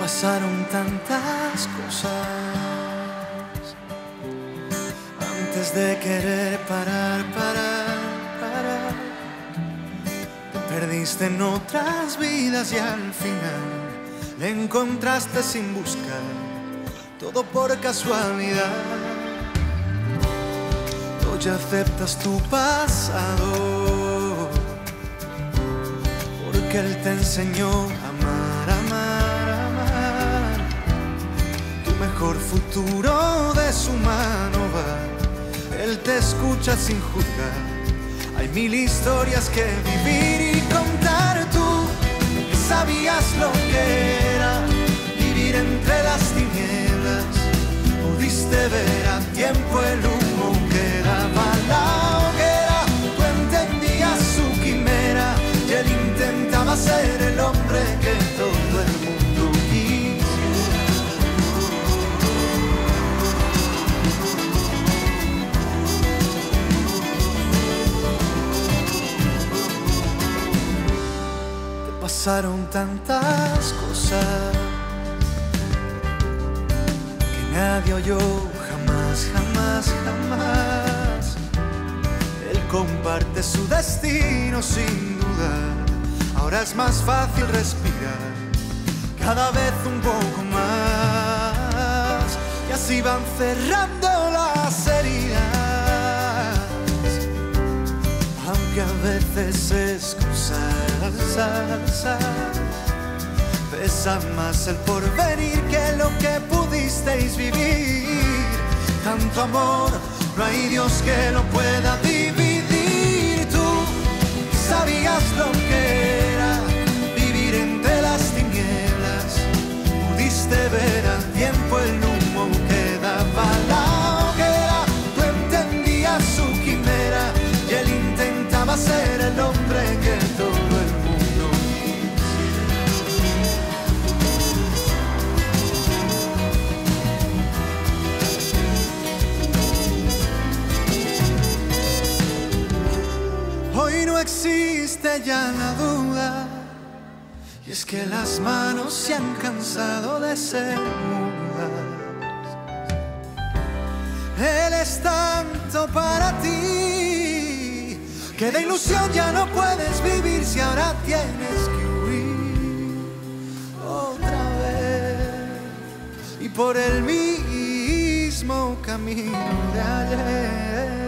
Pasaron tantas cosas antes de querer parar. Te perdiste en otras vidas y al final le encontraste sin buscar, todo por casualidad. Hoy aceptas tu pasado porque él te enseñó a amar. Tu mejor futuro de su mano va. Él te escucha sin juzgar. Hay mil historias que vivir y contar. Tú que sabías lo que era vivir entre las tinieblas, pudiste ver a tiempo el humo que daba la hoguera. Tú entendías su quimera y él intentaba ser el hombre que todo el mundo quiso. Te pasaron tantas cosas que nadie oyó jamás. Él comparte su destino sin dudar. Ahora es más fácil respirar, cada vez un poco más, y así van cerrando las heridas. Aunque a veces excusas, pesa más el porvenir que lo que pudisteis vivir. Tanto amor, no hay Dios que lo pueda dividir. Tú sabías lo que era vivir entre las tinieblas, pudiste ver al tiempo el humo que daba la hoguera. Tú entendías su quimera y él intentaba ser el hombre que todo el mundo quisiera. Hoy no existe ya la duda, y es que las manos se han cansado de ser mudas. Él es tanto para ti que de ilusión ya no puedes vivir si ahora tienes que huir otra vez y por el mismo camino de ayer.